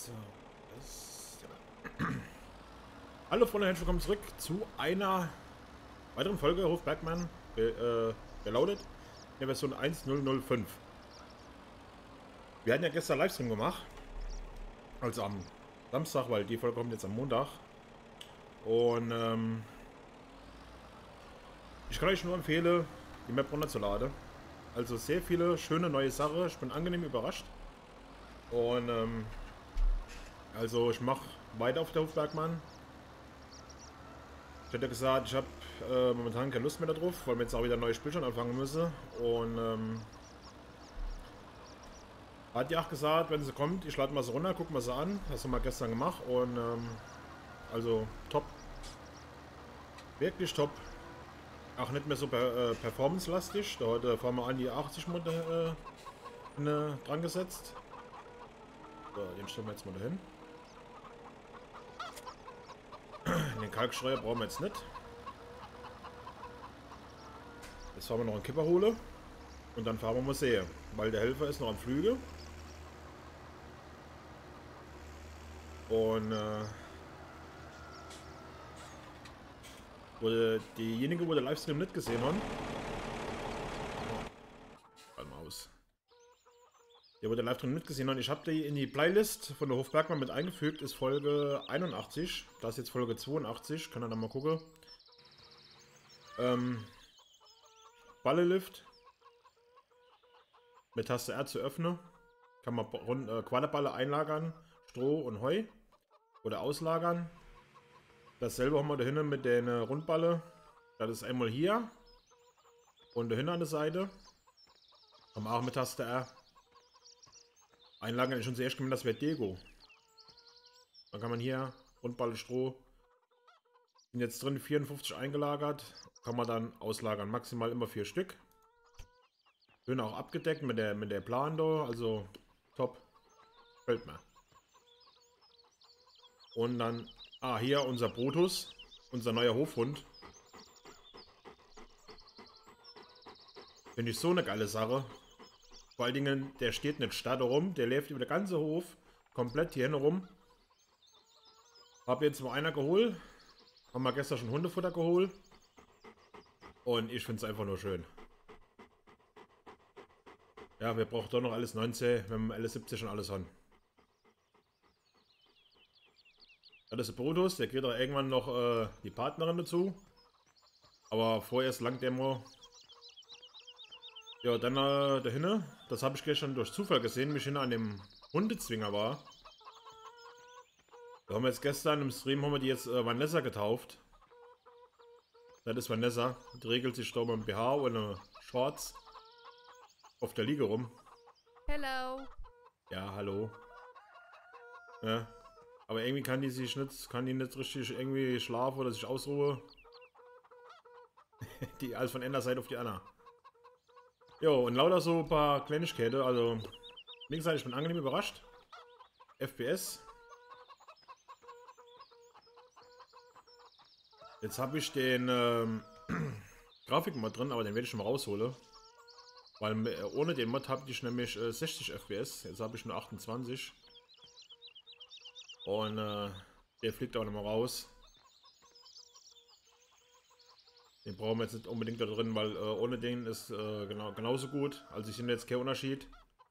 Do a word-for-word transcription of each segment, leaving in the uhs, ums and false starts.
So, das, ja. Hallo Freunde, herzlich willkommen zurück zu einer weiteren Folge Hof Bergmann äh, Reloaded in der Version eins Punkt null null fünf. Wir hatten ja gestern Livestream gemacht, also am Samstag, weil die Folge kommt jetzt am Montag. Und ähm, ich kann euch nur empfehlen, die Map runterzuladen. Also sehr viele schöne neue Sachen. Ich bin angenehm überrascht. Und ähm, also ich mache weiter auf der Hof Bergmann. Ich hätte gesagt, ich habe äh, momentan keine Lust mehr darauf, weil wir jetzt auch wieder ein neues Spiel schon anfangen müssen. Und ähm, hat die auch gesagt, wenn sie kommt, ich lade mal sie runter, guck mal sie an. Das haben wir gestern gemacht und ähm, also top. Wirklich top. Auch nicht mehr so per, äh, performance-lastig. Da heute fahren wir an die achtzig Monate äh, ne, dran gesetzt. So, den stellen wir jetzt mal dahin. Den Kalkstreuer brauchen wir jetzt nicht. Jetzt fahren wir noch einen Kipper holen. Und dann fahren wir Museum. Weil der Helfer ist noch am Flüge. Und äh, wurde diejenigen, wo der Livestream nicht gesehen haben. Halt mal aus. Der, wo der Livestream nicht gesehen hat, ich habe die in die Playlist von der Hof Bergmann mit eingefügt, ist Folge einundachtzig. Das ist jetzt Folge zweiundachtzig, kann er dann mal gucken. Ähm, Ballelift. Mit Taste R zu öffnen. Kann man äh, Quaderballe einlagern, Stroh und Heu. Oder auslagern. Dasselbe haben wir da hinten mit den Rundballe. Das ist einmal hier. Und da hinten an der Seite. Haben wir auch mit Taste R. Einlagern ist schon sehr erst gemeint, das wäre Deko. Dann kann man hier Rundballe, Stroh. Sind jetzt drin vierundfünfzig eingelagert. Kann man dann auslagern. Maximal immer vier Stück. Schön auch abgedeckt mit der, mit der Plan da. Also top. Fällt mir. Und dann, ah, hier unser Brutus, unser neuer Hofhund. Finde ich so eine geile Sache. Vor allen Dingen, der steht nicht starr rum, der läuft über den ganzen Hof, komplett hier rum. Hab jetzt mal einer geholt. Haben wir gestern schon Hundefutter geholt. Und ich finde es einfach nur schön. Ja, wir brauchen doch noch alles neunzehn, wenn wir L siebzig schon alles haben. Das ist der Brutus, der kriegt auch irgendwann noch äh, die Partnerin dazu. Aber vorerst langt der mal. Ja, dann äh, dahinter, das habe ich gestern durch Zufall gesehen, wie ich hinter an dem Hundezwinger war. Da haben wir jetzt gestern im Stream haben wir die jetzt äh, Vanessa getauft. Das ist Vanessa, die regelt sich da mit einem B H und einer Shorts auf der Liege rum. Hello. Ja, hallo. Ja. Aber irgendwie kann die sich nicht, kann die nicht richtig irgendwie schlafen oder sich ausruhen. Die alles von einer Seite auf die andere. Jo, und lauter so ein paar Kleinigkeiten. Also, wie gesagt, ich bin angenehm überrascht. F P S. Jetzt habe ich den ähm, Grafikmod drin, aber den werde ich schon mal rausholen. Weil äh, ohne den Mod habe ich nämlich äh, sechzig F P S. Jetzt habe ich nur achtundzwanzig. Und äh, der fliegt auch nochmal raus. Den brauchen wir jetzt nicht unbedingt da drin, weil äh, ohne den ist äh, genau, genauso gut. Also ich sehe jetzt keinen Unterschied.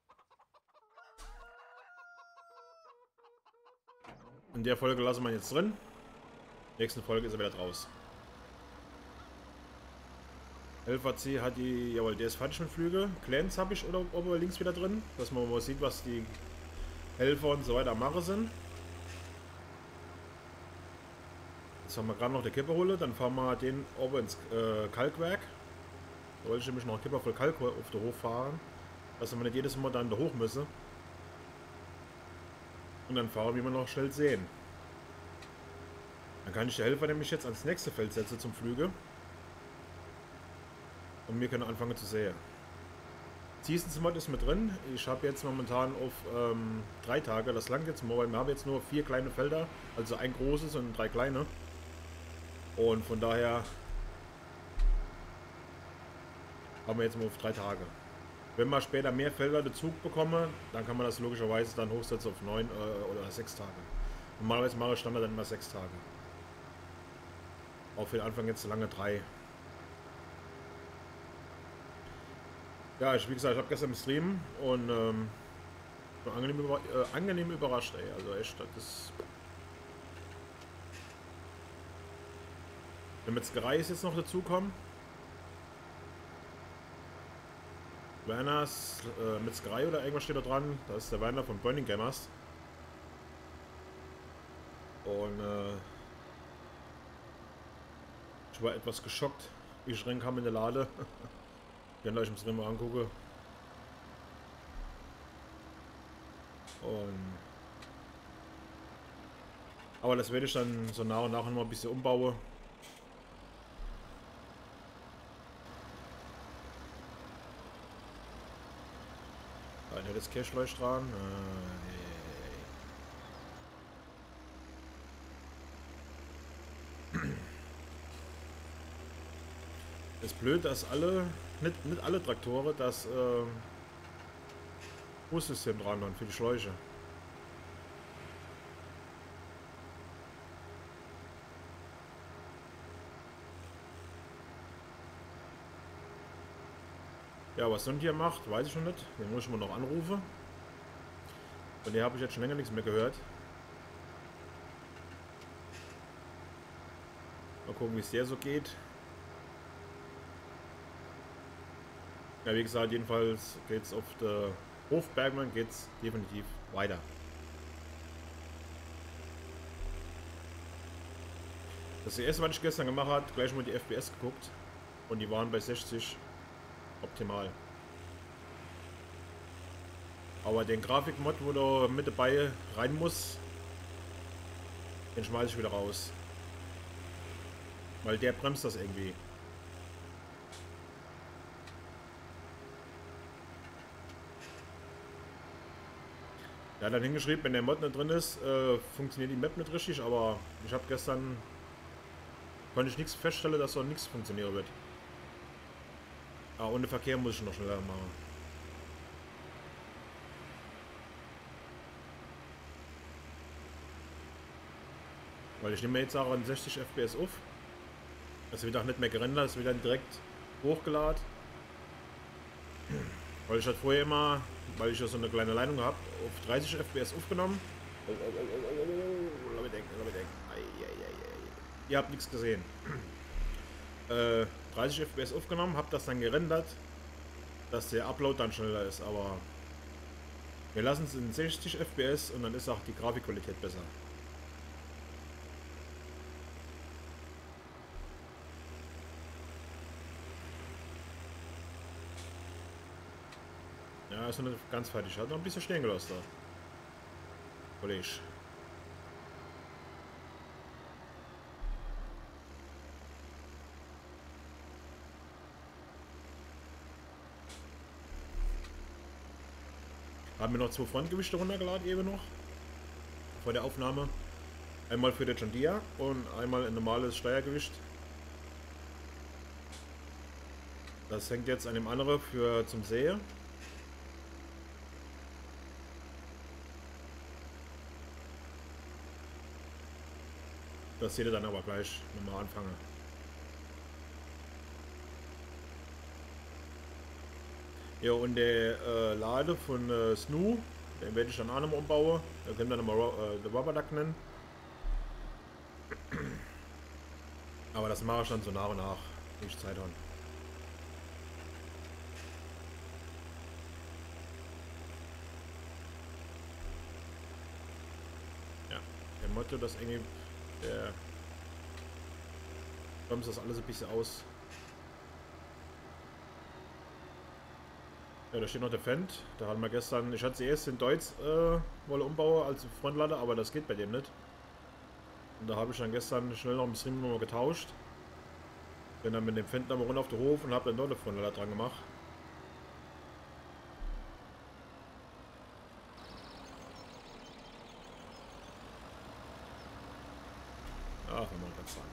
In der Folge lassen wir ihn jetzt drin. Nächste Folge ist er wieder draus. Helfer C hat die, jawohl, der ist fertig mit Flüge. Clans habe ich oder oben links wieder drin, dass man mal sieht, was die Helfer und so weiter machen sind. Jetzt haben wir gerade noch der Kipper holen, dann fahren wir den oben ins äh, Kalkwerk. Da wollte ich nämlich noch einen Kipper voll Kalk auf den Hof fahren, dass wir nicht jedes Mal dann da hoch müssen. Und dann fahren wir mal noch schnell sehen. Dann kann ich der Helfer nämlich jetzt ans nächste Feld setzen zum Flüge. Und wir können anfangen zu säen. Seasons Mod ist mit drin. Ich habe jetzt momentan auf ähm, drei Tage, das langt jetzt mal, weil wir haben jetzt nur vier kleine Felder, also ein großes und drei kleine. Und von daher haben wir jetzt mal auf drei Tage. Wenn man später mehr Felder dazu bekomme, dann kann man das logischerweise dann hochsetzen auf neun äh, oder sechs Tage. Normalerweise mache ich Standard dann immer sechs Tage. Auch für den Anfang jetzt lange drei. Ja, ich, wie gesagt, ich habe gestern im Stream und ähm, bin angenehm, über, äh, angenehm überrascht, ey. Also echt, das ist. Wenn Metzgerei ist jetzt noch dazukommen. Werners äh, Metzgerei oder irgendwas steht da dran. Da ist der Werner von Burning Gamers. Und äh, ich war etwas geschockt, wie ich reinkam in der Lade. Wenn ich im Stream mal angucke. Und aber das werde ich dann so nach und nach noch ein bisschen umbauen. Da hat das Cache-Leucht dran. Das ist blöd, dass alle, nicht, nicht alle Traktoren das äh, Bussystem dran haben für die Schläuche. Ja, was Sonntag macht, weiß ich schon nicht. Den muss ich mal noch anrufen. Von der habe ich jetzt schon länger nichts mehr gehört. Mal gucken, wie es der so geht. Ja, wie gesagt, jedenfalls geht es auf der Hof Bergmann geht's definitiv weiter. Das erste, was ich gestern gemacht habe, gleich mal die F P S geguckt und die waren bei sechzig optimal. Aber den Grafikmod, wo du mit dabei rein muss, den schmeiße ich wieder raus. Weil der bremst das irgendwie. Er hat dann hingeschrieben, wenn der Mod nicht drin ist, äh, funktioniert die Map nicht richtig, aber ich habe gestern, konnte ich nichts feststellen, dass dort nichts funktionieren wird. Ah, ohne Verkehr muss ich noch schneller machen. Weil ich nehme jetzt auch an sechzig F P S auf. Es wird auch nicht mehr gerendert, es wird dann direkt hochgeladen. Weil ich halt vorher immer, weil ich ja so eine kleine Leitung habe, auf dreißig F P S aufgenommen. Oh, oh, oh, oh, oh, oh, lass mich denken, lass mich denken. Ei, ei, ei, ei. Ihr habt nichts gesehen. Äh, dreißig F P S aufgenommen, habe das dann gerendert, dass der Upload dann schneller ist, aber wir lassen es in sechzig F P S und dann ist auch die Grafikqualität besser. Ja, ist noch nicht ganz fertig. Hat noch ein bisschen stehen gelassen da. Kollege. Haben wir noch zwei Frontgewichte runtergeladen eben noch. Vor der Aufnahme. Einmal für den John Deere und einmal ein normales Steuergewicht. Das hängt jetzt an dem anderen für zum Säen. Das seht ihr dann aber gleich, wenn wir anfangen. Ja, und der äh, Lade von äh, Snoo, den werde ich dann auch nochmal umbauen. Da können wir nochmal äh, den Rubber Duck nennen. Aber das mache ich dann so nach und nach, wenn ich Zeit habe. Ja, der Motto, das irgendwie, der bremst das alles ein bisschen aus. Ja, da steht noch der Fendt. Da hatten wir gestern, ich hatte sie erst in Deutsch äh, wollen umbauen als Frontlader, aber das geht bei dem nicht. Und da habe ich dann gestern schnell noch ein bisschen nochmal getauscht. Bin dann mit dem Fendt nochmal runter auf den Hof und habe dann dort eine Frontlader dran gemacht. Ach, wenn man ganz sagen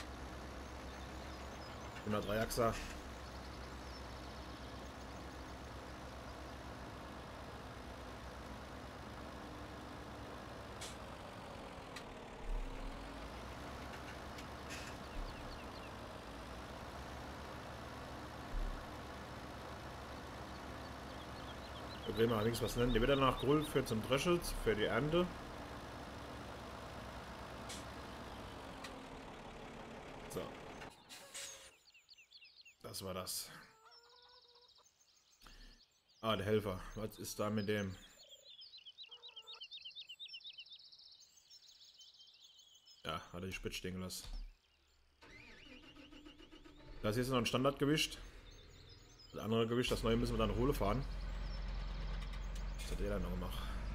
kann. hundertdrei Achser. Da kriegen wir allerdings was nennen. Die wieder nach Grul für zum Dresche, für die Ernte. So. Das war das. Ah, der Helfer. Was ist da mit dem? Ja, hat er die Spitz stehen gelassen. Das hier ist noch ein Standardgewicht. Das andere Gewicht, das neue, müssen wir dann Hohle fahren. Was hat der dann noch gemacht?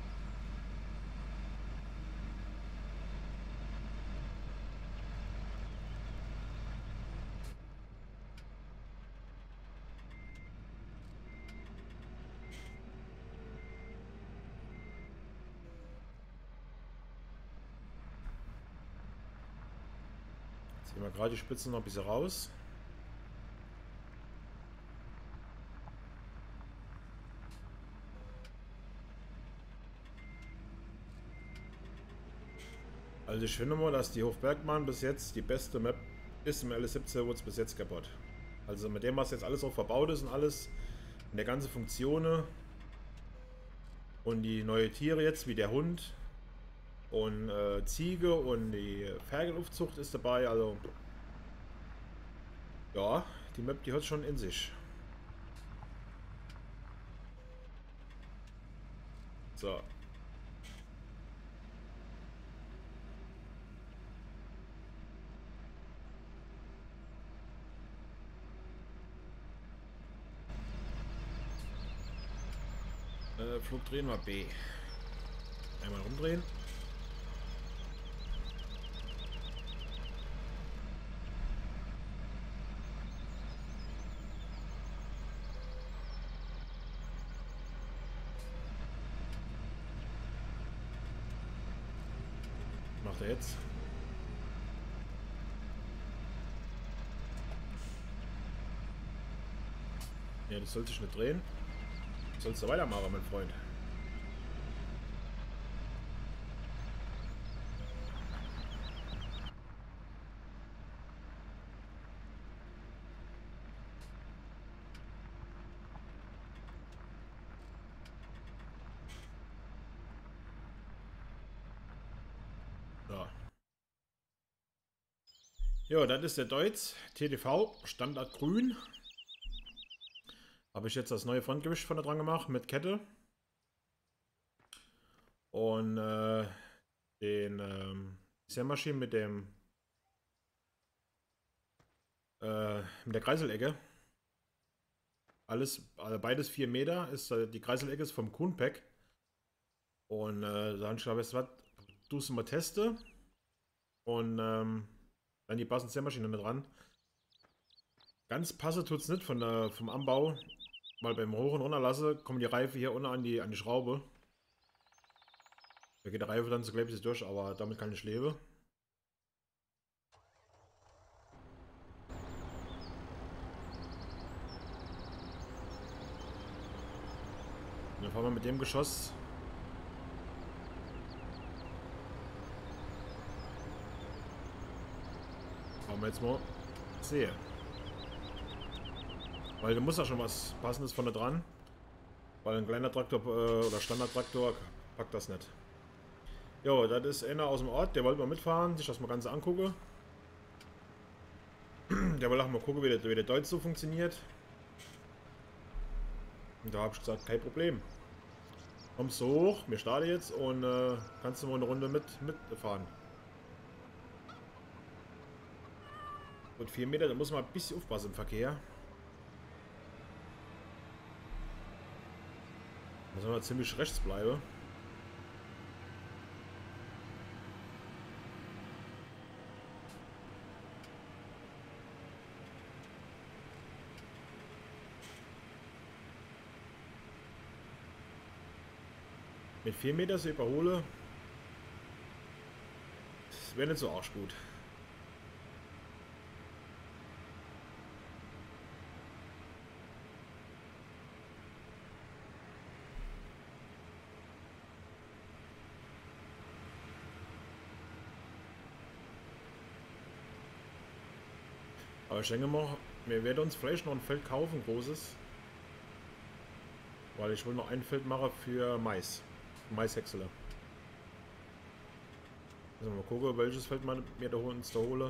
Ziehen wir gerade die Spitzen noch ein bisschen raus. Also ich finde mal, dass die Hofbergmann bis jetzt die beste Map ist im L S siebzehn, wurde es bis jetzt gebaut. Also mit dem, was jetzt alles auch verbaut ist und alles, und der ganze Funktionen und die neue Tiere jetzt, wie der Hund und äh, Ziege und die Ferkelaufzucht ist dabei, also ja, die Map, die hat schon in sich. So. Äh, Flug drehen wir B. Einmal rumdrehen. Macht er jetzt? Ja, das sollte sich nicht drehen. Sollst du weitermachen, mein Freund. So. Ja, das ist der Deutz T D V Standard Grün. Habe ich jetzt das neue Frontgewicht von da dran gemacht mit Kette. Und äh, den ähm, Sämaschinen mit dem äh, mit der Kreiselecke. Alles, also beides vier Meter. Ist, äh, die Kreiselecke ist vom Kuhnpack. Und äh, dann glaube ich, was tust du mal teste. Und ähm, dann die passende Sämaschine mit dran. Ganz passe tut es nicht von der, vom Anbau. Weil beim Hoch- und Runterlasse kommen die Reife hier unten an die, an die Schraube. Da geht der Reife dann so gleich durch, aber damit kann ich leben. Und dann fahren wir mit dem Geschoss. Fahren wir jetzt mal sehen. Weil da muss ja schon was Passendes von da dran. Weil ein kleiner Traktor äh, oder Standardtraktor packt das nicht. Jo, das ist einer aus dem Ort, der wollte mal mitfahren, sich das mal ganz angucken. Der will auch mal gucken, wie der, wie der Deutsch so funktioniert. Und da habe ich gesagt, kein Problem. Kommst du hoch, wir starten jetzt und äh, kannst du mal eine Runde mit mitfahren. Und vier Meter, da muss man ein bisschen aufpassen im Verkehr. Da soll man ziemlich rechts bleiben. Mit vier Meter zu überhole, das wäre nicht so arschgut. Aber ich denke mal, wir werden uns vielleicht noch ein Feld kaufen, großes. Weil ich will noch ein Feld machen für Mais. Maishäcksele. Also mal gucken, welches Feld man mir da uns da hole.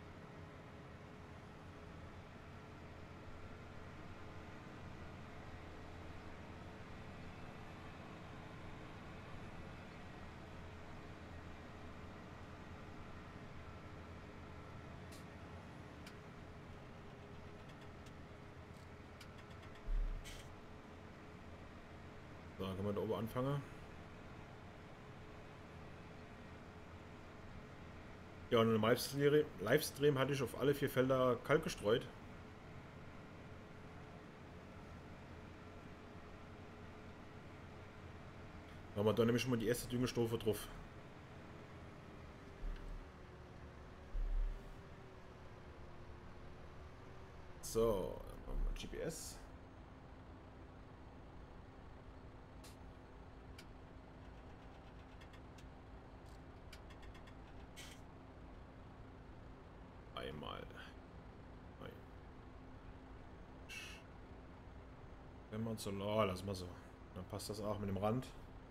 So, dann können wir da oben anfangen. Ja, und im Livestream, Livestream hatte ich auf alle vier Felder Kalk gestreut. Da haben wir dann nämlich schon mal die erste Düngestufe drauf. So, dann machen wir G P S. Einmal. Nein. Wenn man so, oh, lass mal so. Dann passt das auch mit dem Rand.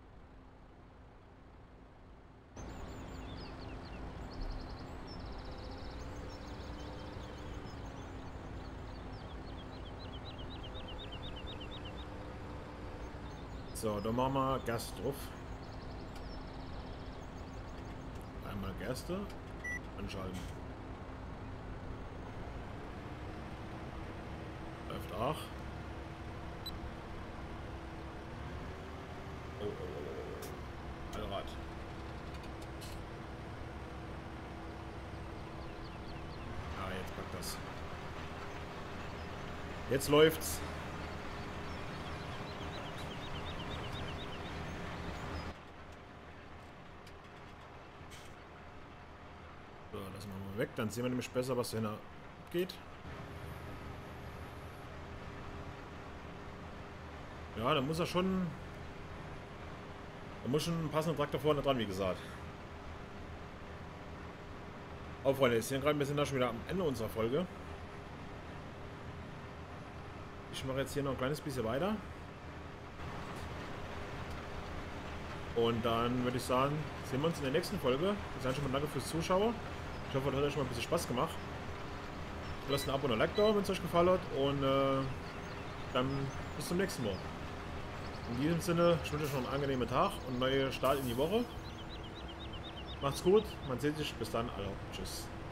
So, dann machen wir Gas drauf. Einmal Gerste anschalten. Läuft auch. Oh, oh, oh, oh. Allrad. Ah, jetzt packt das. Jetzt läuft's. So, lassen wir mal weg. Dann sehen wir nämlich besser, was dahinter geht. Ja, da muss er schon. Da muss schon ein passender Traktor vorne dran, wie gesagt. Oh, Freunde, jetzt sind gerade wir sind da schon wieder am Ende unserer Folge. Ich mache jetzt hier noch ein kleines bisschen weiter. Und dann würde ich sagen, sehen wir uns in der nächsten Folge. Ich sage schon mal danke fürs Zuschauen. Ich hoffe, das hat euch mal ein bisschen Spaß gemacht. Lasst ein Abo und ein Like da, wenn es euch gefallen hat. Und äh, dann bis zum nächsten Mal. In diesem Sinne, ich wünsche euch noch einen angenehmen Tag und einen neuen Start in die Woche. Macht's gut, man sieht sich. Bis dann, alle. Tschüss.